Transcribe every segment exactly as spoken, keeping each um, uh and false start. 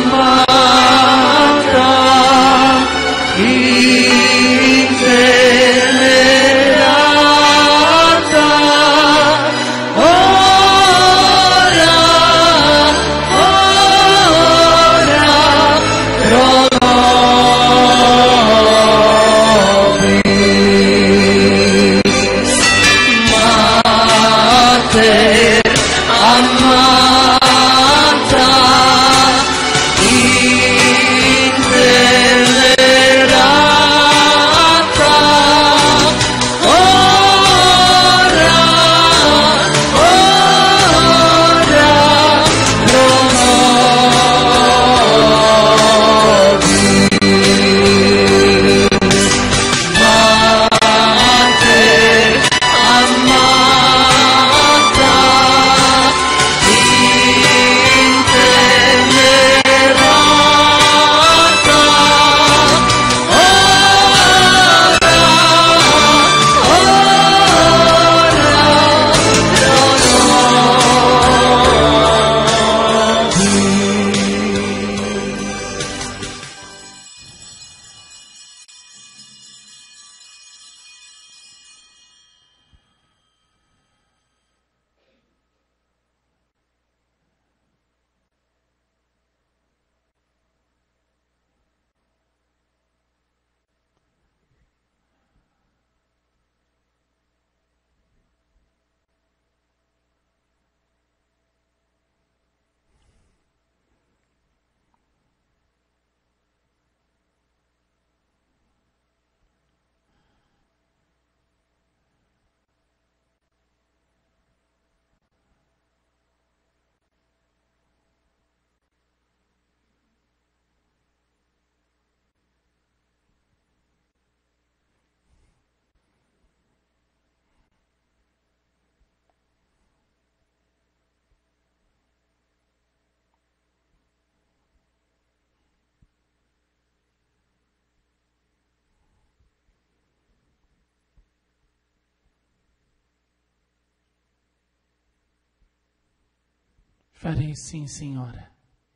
Farei sim, senhora.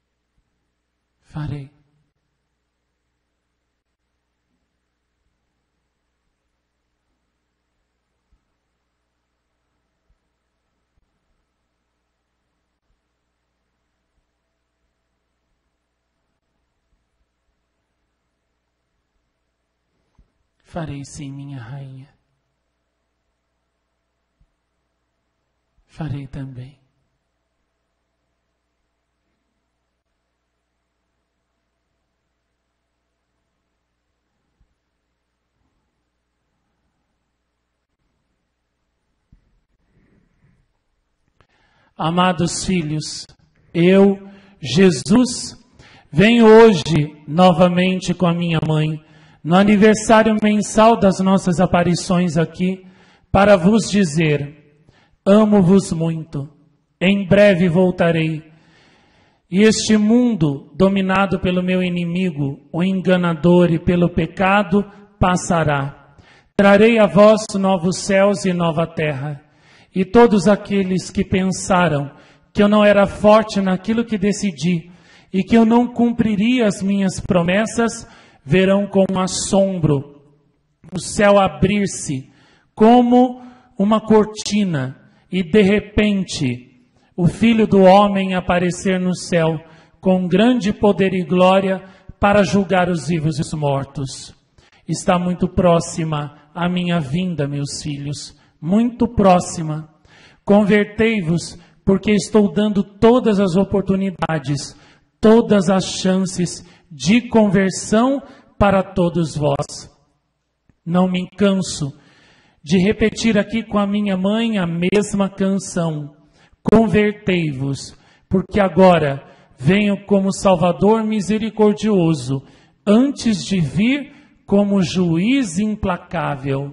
Farei. Farei sim, minha rainha. Farei também. Amados filhos, eu, Jesus, venho hoje novamente com a minha mãe, no aniversário mensal das nossas aparições aqui, para vos dizer: amo-vos muito, em breve voltarei, e este mundo, dominado pelo meu inimigo, o enganador e pelo pecado, passará. Trarei a vós novos céus e nova terra. E todos aqueles que pensaram que eu não era forte naquilo que decidi e que eu não cumpriria as minhas promessas, verão com assombro o céu abrir-se como uma cortina e de repente o Filho do Homem aparecer no céu com grande poder e glória para julgar os vivos e os mortos. Está muito próxima a minha vinda, meus filhos. Muito próxima. Convertei-vos, porque estou dando todas as oportunidades, todas as chances de conversão para todos vós. Não me canso de repetir aqui com a minha mãe a mesma canção. Convertei-vos, porque agora venho como Salvador misericordioso, antes de vir como juiz implacável.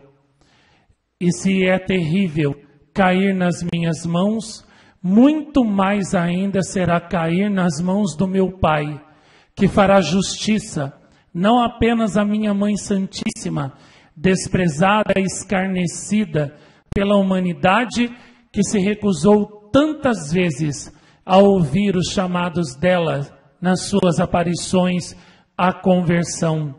E se é terrível cair nas minhas mãos, muito mais ainda será cair nas mãos do meu Pai, que fará justiça, não apenas à minha Mãe Santíssima, desprezada e escarnecida pela humanidade, que se recusou tantas vezes a ouvir os chamados dela nas suas aparições a conversão.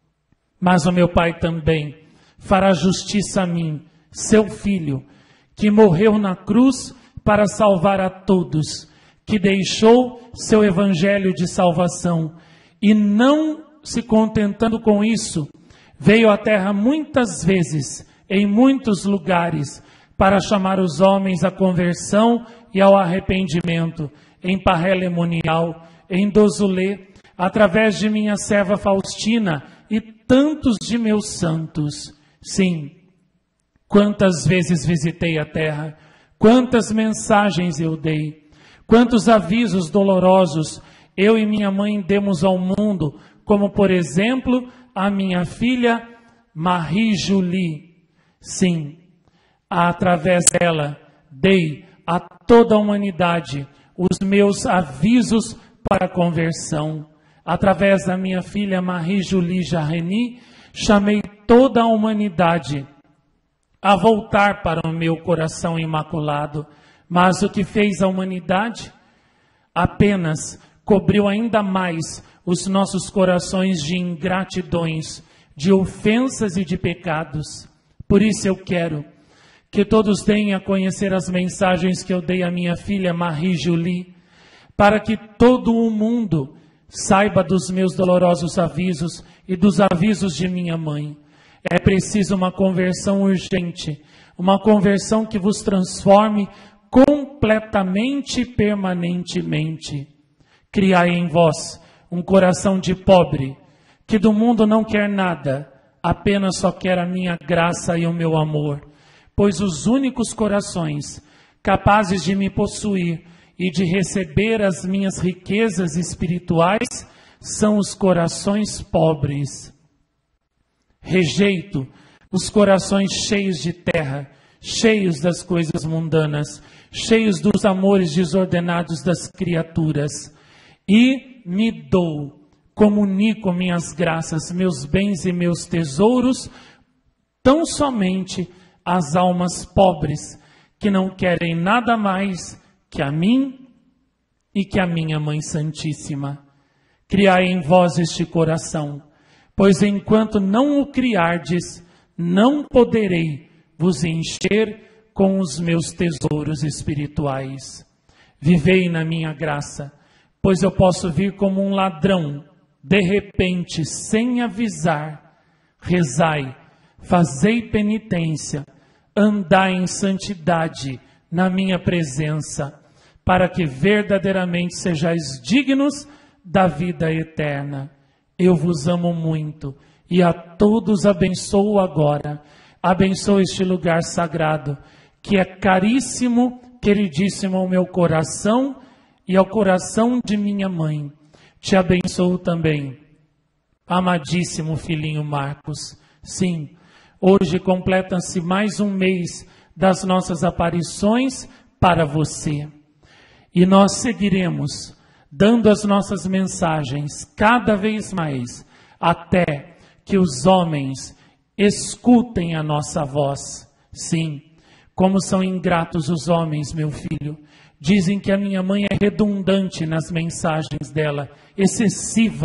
Mas o meu Pai também fará justiça a mim, seu Filho, que morreu na cruz para salvar a todos, que deixou seu evangelho de salvação e, não se contentando com isso, veio à terra muitas vezes, em muitos lugares, para chamar os homens à conversão e ao arrependimento, em Parrelemonial, em Dozulê, através de minha serva Faustina e tantos de meus santos. Sim, quantas vezes visitei a terra, quantas mensagens eu dei, quantos avisos dolorosos eu e minha mãe demos ao mundo, como por exemplo a minha filha Marie-Julie. Sim, através dela dei a toda a humanidade os meus avisos para a conversão. Através da minha filha Marie-Julie Jarreni, chamei toda a humanidade a voltar para o meu coração imaculado. Mas o que fez a humanidade? Apenas cobriu ainda mais os nossos corações de ingratidões, de ofensas e de pecados. Por isso eu quero que todos deem a conhecer as mensagens que eu dei à minha filha Marie-Julie, para que todo o mundo saiba dos meus dolorosos avisos e dos avisos de minha mãe. É preciso uma conversão urgente, uma conversão que vos transforme completamente e permanentemente. Criai em vós um coração de pobre, que do mundo não quer nada, apenas só quer a minha graça e o meu amor. Pois os únicos corações capazes de me possuir e de receber as minhas riquezas espirituais são os corações pobres. Rejeito os corações cheios de terra, cheios das coisas mundanas, cheios dos amores desordenados das criaturas, e me dou, comunico minhas graças, meus bens e meus tesouros, tão somente às almas pobres, que não querem nada mais que a mim e que a minha Mãe Santíssima. Criai em vós este coração, pois enquanto não o criardes, não poderei vos encher com os meus tesouros espirituais. Vivei na minha graça, pois eu posso vir como um ladrão, de repente, sem avisar. Rezai, fazei penitência, andai em santidade na minha presença, para que verdadeiramente sejais dignos da vida eterna. Eu vos amo muito e a todos abençoo agora. Abençoo este lugar sagrado, que é caríssimo, queridíssimo ao meu coração e ao coração de minha mãe. Te abençoo também, amadíssimo filhinho Marcos. Sim, hoje completa-se mais um mês das nossas aparições para você. E nós seguiremos dando as nossas mensagens cada vez mais, até que os homens escutem a nossa voz. Sim, como são ingratos os homens, meu filho. Dizem que a minha mãe é redundante nas mensagens dela, excessiva,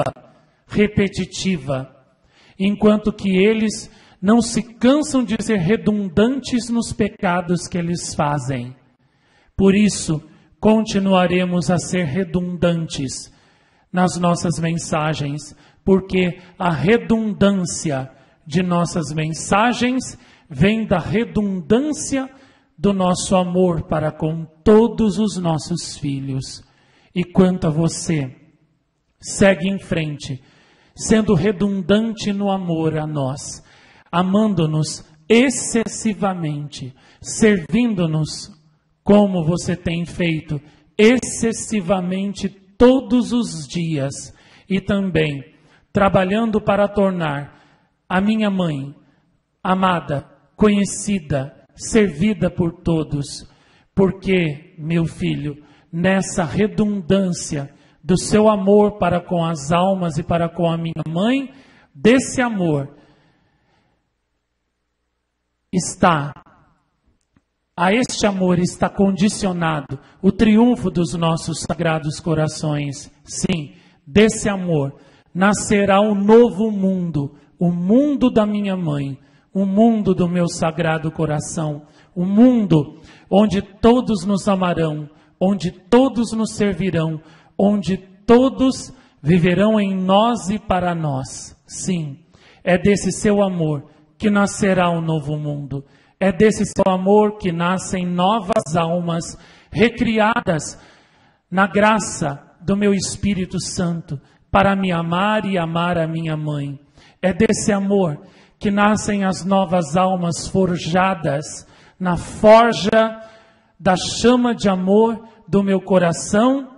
repetitiva, enquanto que eles não se cansam de ser redundantes nos pecados que eles fazem. Por isso, continuaremos a ser redundantes nas nossas mensagens, porque a redundância de nossas mensagens vem da redundância do nosso amor para com todos os nossos filhos. E quanto a você, segue em frente, sendo redundante no amor a nós, amando-nos excessivamente, servindo-nos como você tem feito excessivamente todos os dias, e também trabalhando para tornar a minha mãe amada, conhecida, servida por todos. Porque, meu filho, nessa redundância do seu amor para com as almas e para com a minha mãe, desse amor está A este amor está condicionado o triunfo dos nossos sagrados corações. Sim, desse amor nascerá um novo mundo, o mundo da minha mãe, o mundo do meu sagrado coração, o mundo onde todos nos amarão, onde todos nos servirão, onde todos viverão em nós e para nós. Sim, é desse seu amor que nascerá um novo mundo. É desse seu amor que nascem novas almas recriadas na graça do meu Espírito Santo para me amar e amar a minha mãe. É desse amor que nascem as novas almas forjadas na forja da chama de amor do meu coração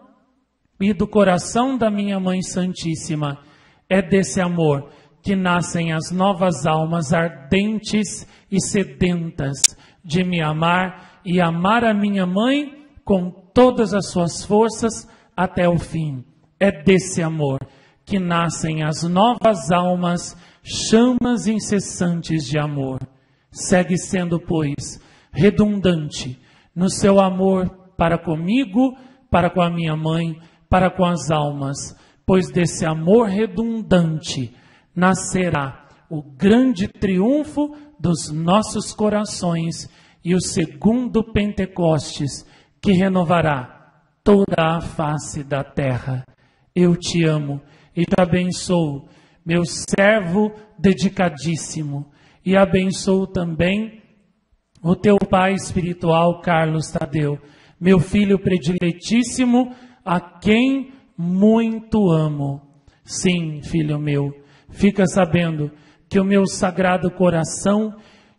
e do coração da minha Mãe Santíssima. É desse amor que nascem as novas almas ardentes e sedentas de me amar e amar a minha mãe com todas as suas forças até o fim. É desse amor que nascem as novas almas, chamas incessantes de amor. Segue sendo, pois, redundante no seu amor para comigo, para com a minha mãe, para com as almas, pois desse amor redundante nascerá o grande triunfo dos nossos corações e o segundo Pentecostes que renovará toda a face da terra. Eu te amo e te abençoo, meu servo dedicadíssimo, e abençoo também o teu pai espiritual, Carlos Tadeu, meu filho prediletíssimo, a quem muito amo. Sim, filho meu, fica sabendo que o meu sagrado coração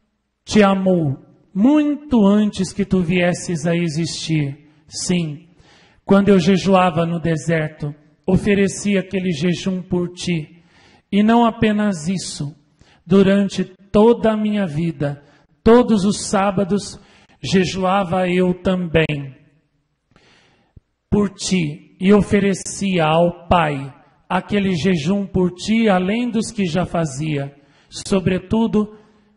te amou muito antes que tu viesses a existir. Sim, quando eu jejuava no deserto, ofereci aquele jejum por ti. E não apenas isso, durante toda a minha vida, todos os sábados, jejuava eu também por ti e oferecia ao Pai aquele jejum por ti, além dos que já fazia. Sobretudo,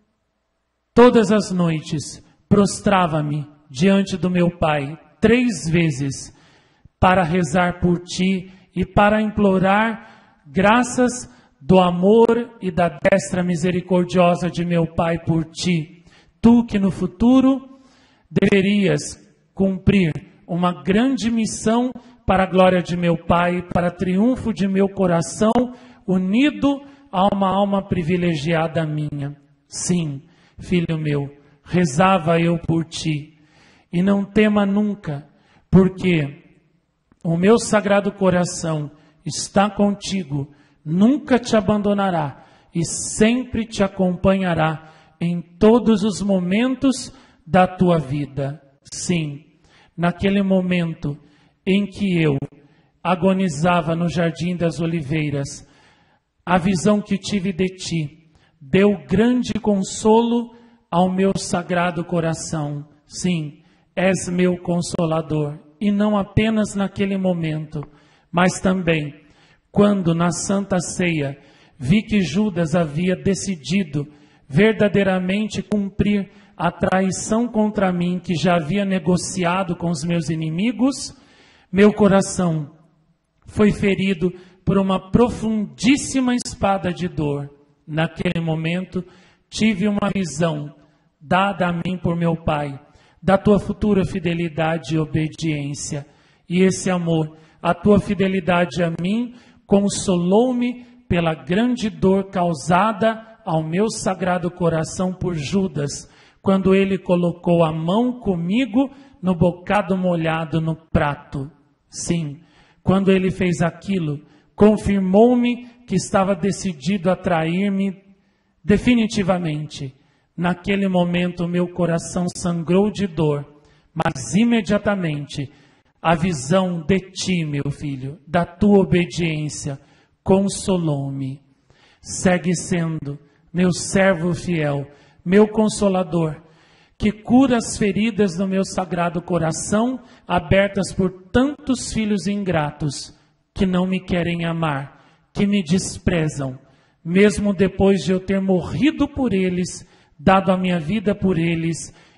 todas as noites, prostrava-me diante do meu Pai três vezes para rezar por ti e para implorar graças do amor e da destra misericordiosa de meu Pai por ti. Tu que no futuro deverias cumprir uma grande missão para a glória de meu Pai, para triunfo de meu coração, unido a uma alma privilegiada minha. Sim, filho meu, rezava eu por ti. E não tema nunca, porque o meu sagrado coração está contigo, nunca te abandonará e sempre te acompanhará em todos os momentos da tua vida. Sim, naquele momento em que eu agonizava no Jardim das Oliveiras, a visão que tive de ti deu grande consolo ao meu sagrado coração. Sim, és meu consolador, e não apenas naquele momento, mas também quando na Santa Ceia vi que Judas havia decidido verdadeiramente cumprir a traição contra mim que já havia negociado com os meus inimigos, meu coração foi ferido por uma profundíssima espada de dor. Naquele momento, tive uma visão dada a mim por meu Pai, da tua futura fidelidade e obediência. E esse amor, a tua fidelidade a mim, consolou-me pela grande dor causada ao meu sagrado coração por Judas, quando ele colocou a mão comigo no bocado molhado no prato. Sim, quando ele fez aquilo, confirmou-me que estava decidido a trair-me definitivamente. Naquele momento, meu coração sangrou de dor, mas imediatamente a visão de ti, meu filho, da tua obediência, consolou-me. Segue sendo meu servo fiel, meu consolador, que cura as feridas do meu sagrado coração, abertas por tantos filhos ingratos, que não me querem amar, que me desprezam, mesmo depois de eu ter morrido por eles, dado a minha vida por eles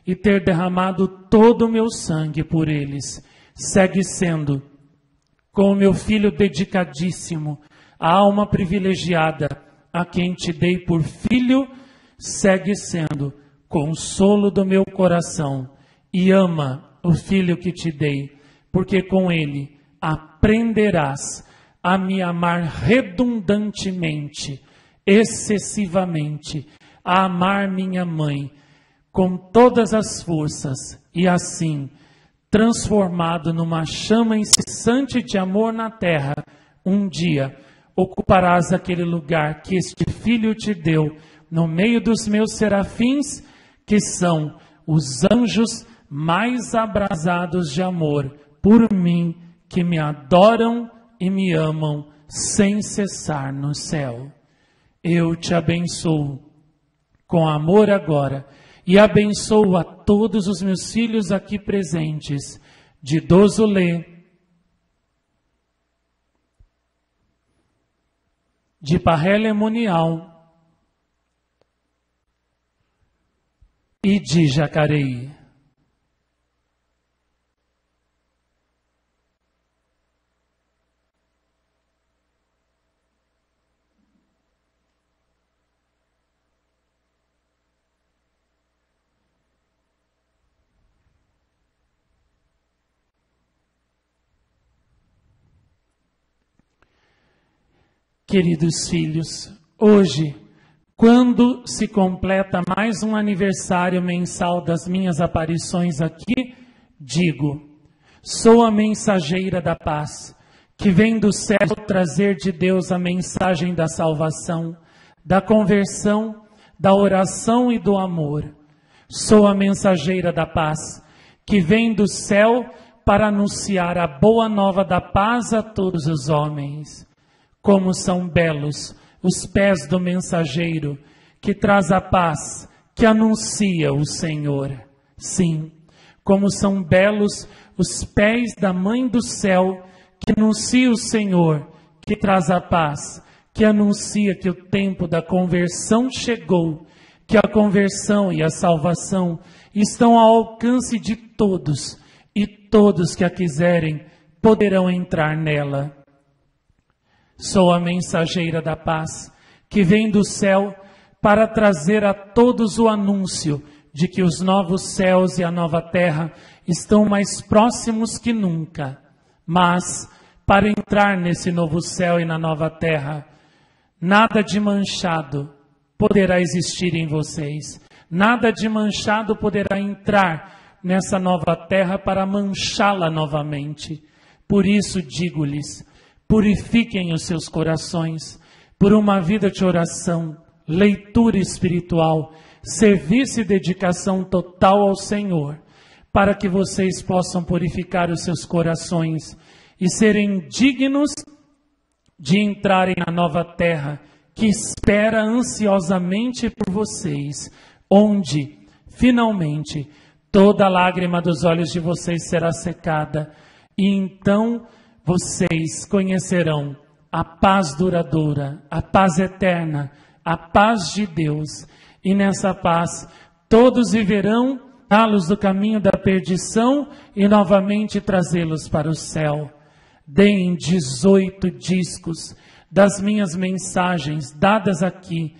e ter derramado todo o meu sangue por eles. Segue sendo, com o meu filho dedicadíssimo, a alma privilegiada, a quem te dei por filho, segue sendo consolo do meu coração, e ama o filho que te dei, porque com ele aprenderás a me amar redundantemente, excessivamente, a amar minha mãe com todas as forças, e assim, transformado numa chama incessante de amor na terra, um dia ocuparás aquele lugar que este filho te deu, no meio dos meus serafins, que são os anjos mais abrasados de amor por mim, que me adoram e me amam sem cessar no céu. Eu te abençoo com amor agora, e abençoo a todos os meus filhos aqui presentes, de Dozulê, de Parrelemonial e de Jacareí. Queridos filhos, hoje, quando se completa mais um aniversário mensal das minhas aparições aqui, digo: sou a mensageira da paz, que vem do céu trazer de Deus a mensagem da salvação, da conversão, da oração e do amor. Sou a mensageira da paz, que vem do céu para anunciar a boa nova da paz a todos os homens. Como são belos os pés do mensageiro, que traz a paz, que anuncia o Senhor. Sim, como são belos os pés da Mãe do Céu, que anuncia o Senhor, que traz a paz, que anuncia que o tempo da conversão chegou, que a conversão e a salvação estão ao alcance de todos, e todos que a quiserem poderão entrar nela. Sou a mensageira da paz, que vem do céu para trazer a todos o anúncio de que os novos céus e a nova terra estão mais próximos que nunca. Mas, para entrar nesse novo céu e na nova terra, nada de manchado poderá existir em vocês. Nada de manchado poderá entrar nessa nova terra para manchá-la novamente. Por isso digo-lhes: purifiquem os seus corações por uma vida de oração, leitura espiritual, serviço e dedicação total ao Senhor, para que vocês possam purificar os seus corações e serem dignos de entrarem na nova terra que espera ansiosamente por vocês, onde, finalmente, toda lágrima dos olhos de vocês será secada, e então vocês conhecerão a paz duradoura, a paz eterna, a paz de Deus. E nessa paz todos viverão à luz do caminho da perdição e novamente trazê-los para o céu. Deem dezoito discos das minhas mensagens dadas aqui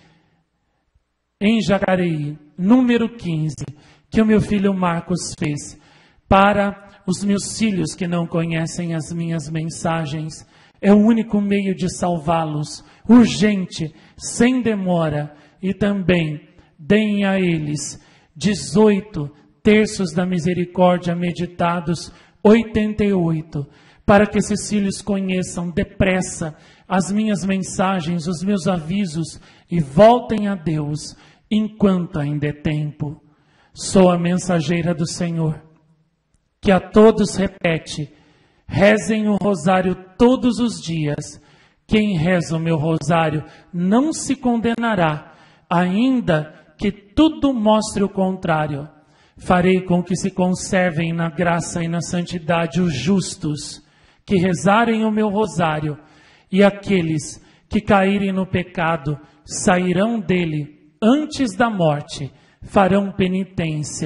em Jacareí, número quinze, que o meu filho Marcos fez para os meus filhos que não conhecem as minhas mensagens. É o único meio de salvá-los, urgente, sem demora. E também deem a eles dezoito terços da misericórdia meditados, oitenta e oito, para que esses filhos conheçam depressa as minhas mensagens, os meus avisos, e voltem a Deus enquanto ainda é tempo. Sou a mensageira do Senhor, que a todos repete: rezem o rosário todos os dias. Quem reza o meu rosário não se condenará, ainda que tudo mostre o contrário. Farei com que se conservem na graça e na santidade os justos, que rezarem o meu rosário, e aqueles que caírem no pecado sairão dele antes da morte, farão penitência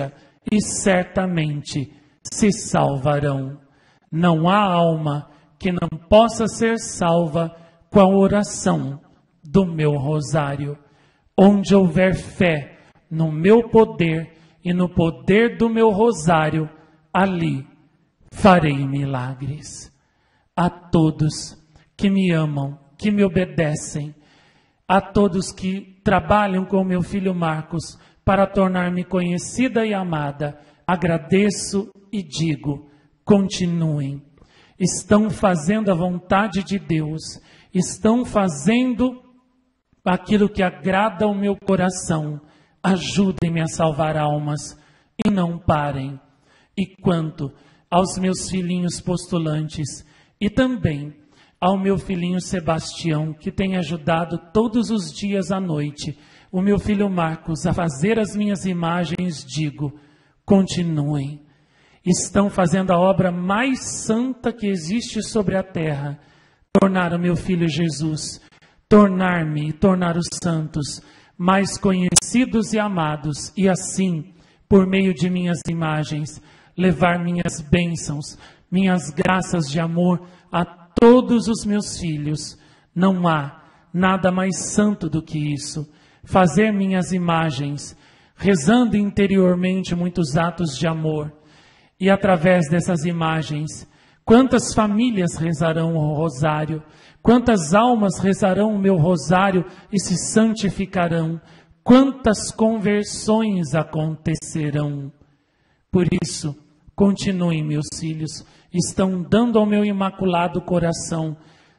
e certamente se salvarão. Não há alma que não possa ser salva com a oração do meu rosário. Onde houver fé no meu poder e no poder do meu rosário, ali farei milagres. A todos que me amam, que me obedecem, a todos que trabalham com meu filho Marcos para tornar-me conhecida e amada, agradeço e digo: continuem. Estão fazendo a vontade de Deus, estão fazendo aquilo que agrada ao meu coração. Ajudem-me a salvar almas e não parem. E quanto aos meus filhinhos postulantes e também ao meu filhinho Sebastião, que tem ajudado todos os dias à noite, o meu filho Marcos, a fazer as minhas imagens, digo: continuem. Estão fazendo a obra mais santa que existe sobre a terra, tornar o meu filho Jesus, tornar-me e tornar os santos mais conhecidos e amados, e assim, por meio de minhas imagens, levar minhas bênçãos, minhas graças de amor a todos os meus filhos. Não há nada mais santo do que isso. Fazer minhas imagens, rezando interiormente muitos atos de amor. E através dessas imagens, quantas famílias rezarão o rosário, quantas almas rezarão o meu rosário e se santificarão, quantas conversões acontecerão. Por isso, continuem, meus filhos, estão dando ao meu imaculado coração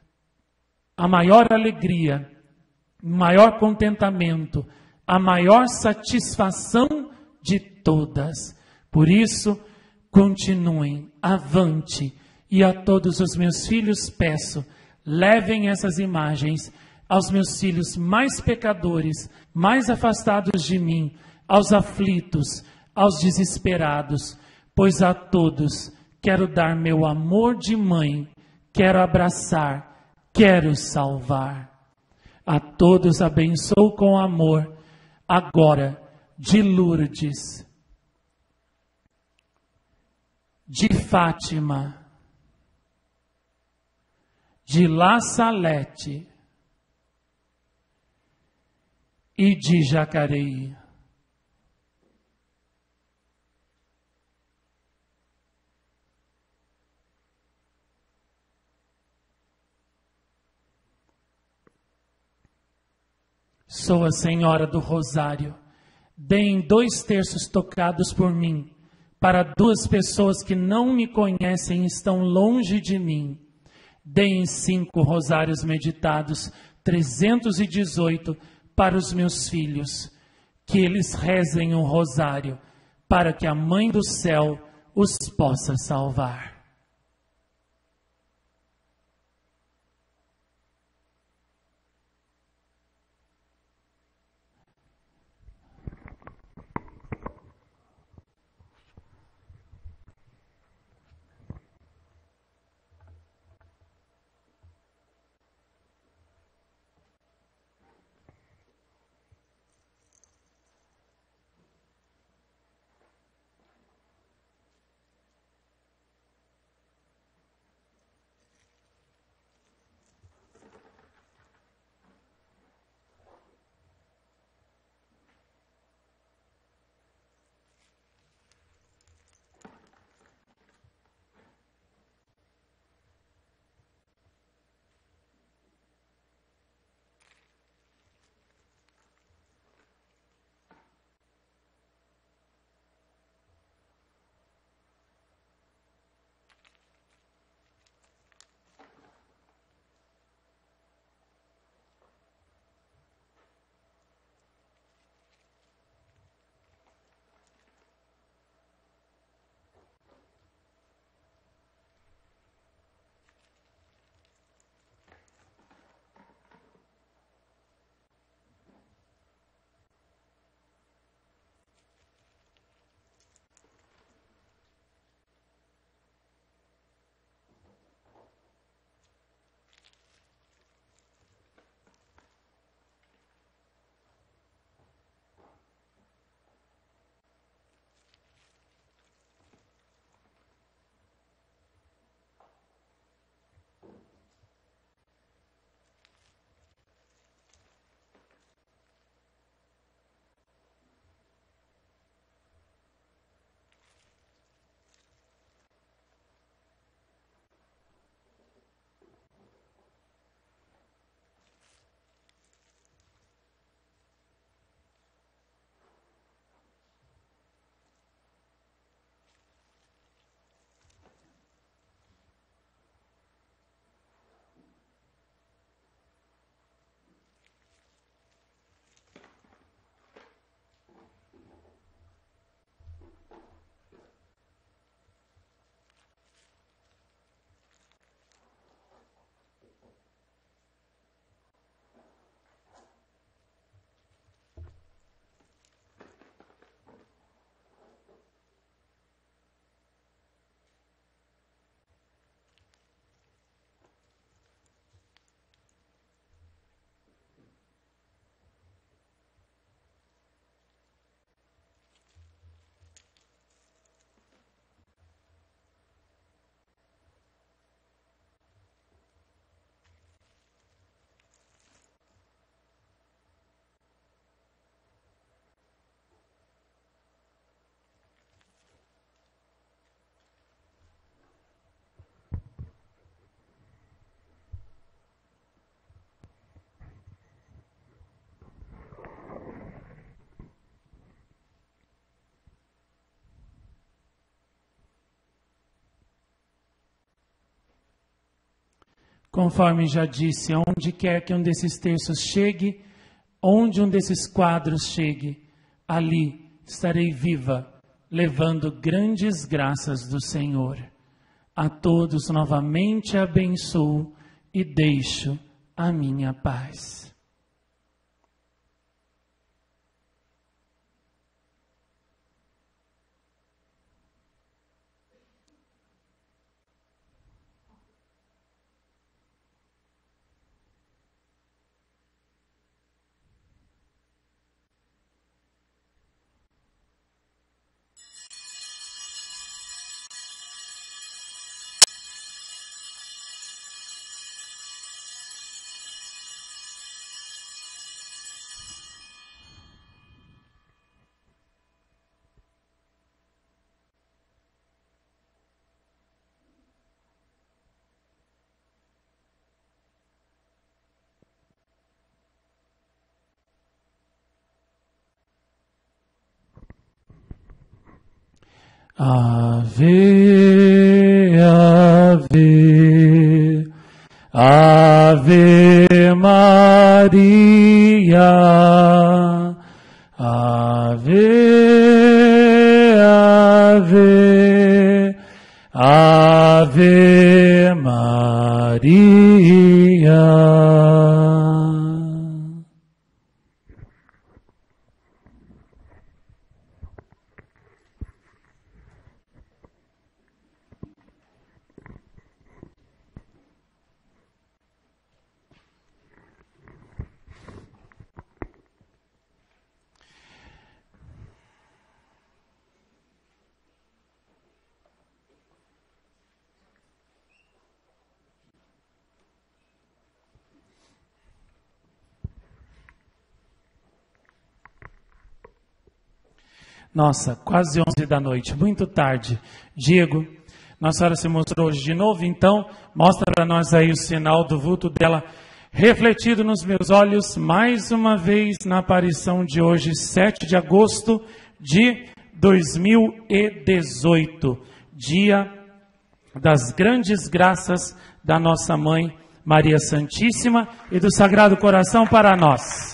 a maior alegria, o maior contentamento, a maior satisfação de todas. Por isso, continuem, avante, e a todos os meus filhos peço, levem essas imagens aos meus filhos mais pecadores, mais afastados de mim, aos aflitos, aos desesperados, pois a todos quero dar meu amor de mãe, quero abraçar, quero salvar. A todos abençoo com amor, agora, de Lourdes, de Fátima, de La Salete e de Jacareí. Sou a Senhora do Rosário. Deem dois terços tocados por mim para duas pessoas que não me conhecem e estão longe de mim. Deem cinco rosários meditados, trezentos e dezoito, para os meus filhos. Que eles rezem um rosário para que a Mãe do Céu os possa salvar. Conforme já disse, onde quer que um desses terços chegue, onde um desses quadros chegue, ali estarei viva, levando grandes graças do Senhor. A todos novamente abençoo e deixo a minha paz. Ave, ave, ave Maria, ave, ave, ave Maria. Nossa, quase onze da noite, muito tarde. Diego, Nossa Senhora se mostrou hoje de novo, então mostra para nós aí o sinal do vulto dela refletido nos meus olhos, mais uma vez na aparição de hoje, sete de agosto de dois mil e dezoito, dia das grandes graças da nossa Mãe Maria Santíssima e do Sagrado Coração para nós.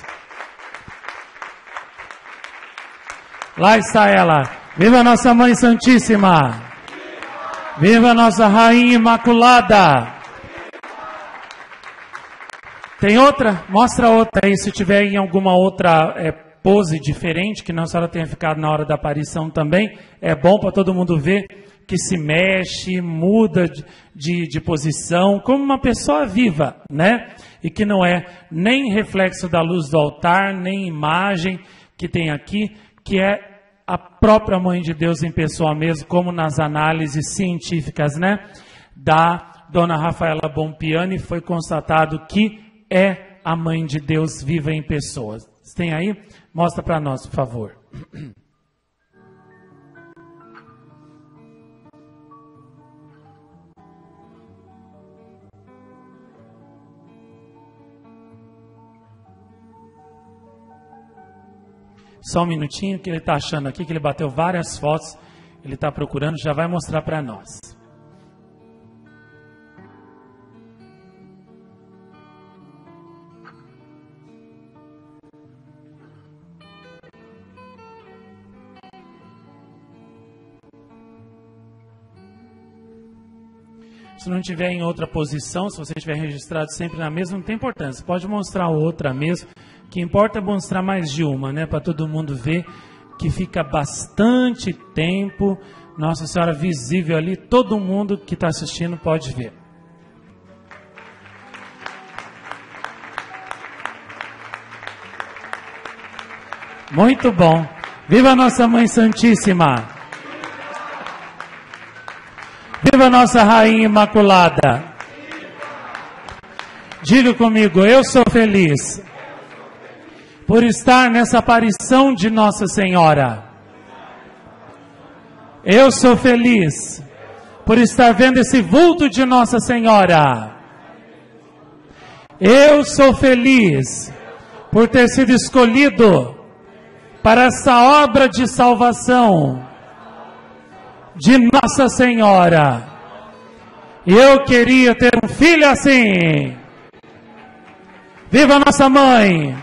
Lá está ela. Viva nossa Mãe Santíssima. Viva nossa Rainha Imaculada. Tem outra? Mostra outra aí, se tiver em alguma outra é, pose diferente, que Nossa Senhora tenha ficado na hora da aparição também. É bom para todo mundo ver que se mexe, muda de, de, de posição, como uma pessoa viva, né? E que não é nem reflexo da luz do altar, nem imagem que tem aqui, que é a própria Mãe de Deus em pessoa mesmo, como nas análises científicas, né, da Dona Rafaela Bompiani, foi constatado que é a Mãe de Deus viva em pessoa. Tem aí? Mostra para nós, por favor. Só um minutinho que ele está achando aqui, que ele bateu várias fotos, ele está procurando, já vai mostrar para nós. Se não tiver em outra posição, se você tiver registrado sempre na mesma, não tem importância. Pode mostrar outra mesmo. O que importa é mostrar mais de uma, né? Para todo mundo ver que fica bastante tempo. Nossa Senhora visível ali. Todo mundo que está assistindo pode ver. Muito bom. Viva nossa Mãe Santíssima. Viva nossa Rainha Imaculada. Diga comigo, eu sou feliz por estar nessa aparição de Nossa Senhora. Eu sou feliz por estar vendo esse vulto de Nossa Senhora. Eu sou feliz por ter sido escolhido para essa obra de salvação de Nossa Senhora. Eu queria ter um filho assim. Viva nossa mãe!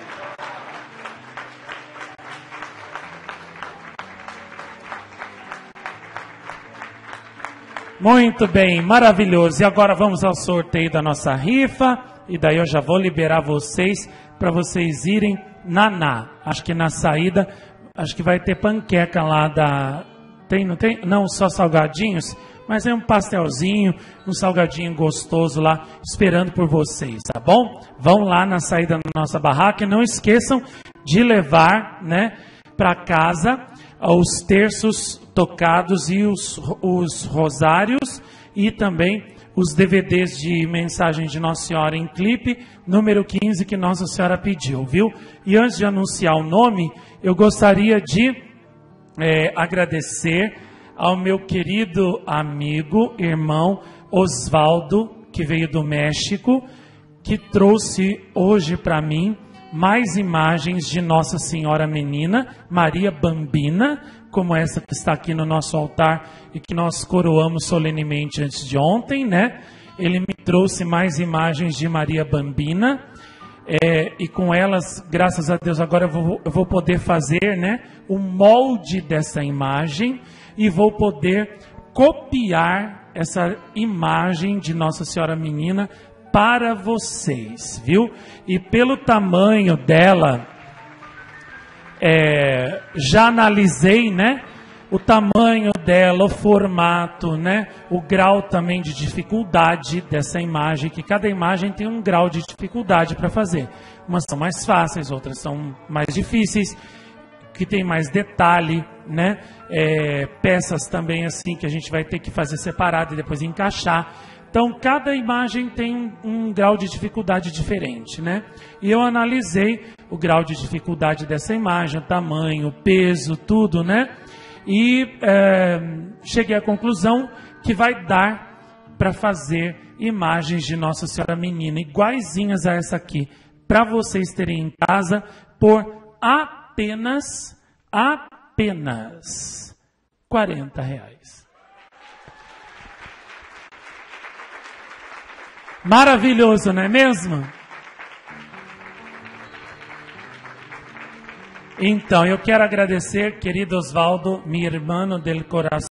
Muito bem, maravilhoso. E agora vamos ao sorteio da nossa rifa. E daí eu já vou liberar vocês para vocês irem na Ná. Acho que na saída, acho que vai ter panqueca lá da... Tem, não tem? Não, só salgadinhos. Mas é um pastelzinho, um salgadinho gostoso lá, esperando por vocês, tá bom? Vão lá na saída da nossa barraca e não esqueçam de levar, né, para casa os terços tocados e os, os rosários e também os D V Ds de mensagem de Nossa Senhora em clipe, número quinze, que Nossa Senhora pediu, viu? E antes de anunciar o nome, eu gostaria de é, agradecer ao meu querido amigo, irmão Osvaldo, que veio do México, que trouxe hoje para mim mais imagens de Nossa Senhora Menina, Maria Bambina, como essa que está aqui no nosso altar e que nós coroamos solenemente antes de ontem, né? Ele me trouxe mais imagens de Maria Bambina, é, e com elas, graças a Deus, agora eu vou, eu vou poder fazer, né, o molde dessa imagem e vou poder copiar essa imagem de Nossa Senhora Menina para vocês, viu? E pelo tamanho dela, é, já analisei, né? O tamanho dela, o formato, né? O grau também de dificuldade dessa imagem, que cada imagem tem um grau de dificuldade para fazer. Umas são mais fáceis, outras são mais difíceis, que tem mais detalhe, né? É, peças também assim que a gente vai ter que fazer separado e depois encaixar. Então, cada imagem tem um, um grau de dificuldade diferente, né? E eu analisei o grau de dificuldade dessa imagem, o tamanho, o peso, tudo, né? E é, cheguei à conclusão que vai dar para fazer imagens de Nossa Senhora Menina, iguaizinhas a essa aqui, para vocês terem em casa por apenas, apenas quarenta reais. Maravilhoso, não é mesmo? Então, eu quero agradecer, querido Osvaldo, mi hermano del corazón.